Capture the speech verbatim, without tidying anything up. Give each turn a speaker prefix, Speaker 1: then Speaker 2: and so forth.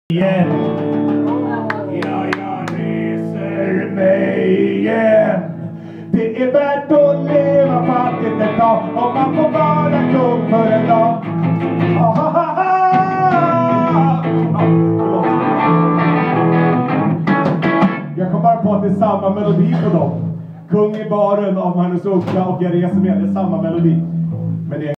Speaker 1: Igen. Ja, jag reser mig igen. Det är värt att leva fattigt ett tag om man får vara kung för en dag. Ah, ah, ah, ah. Jag kom bara på att det är samma melodi på dem. Kung i baren av Magnus Uggla och Jag reser med, det är samma melodi. Men det är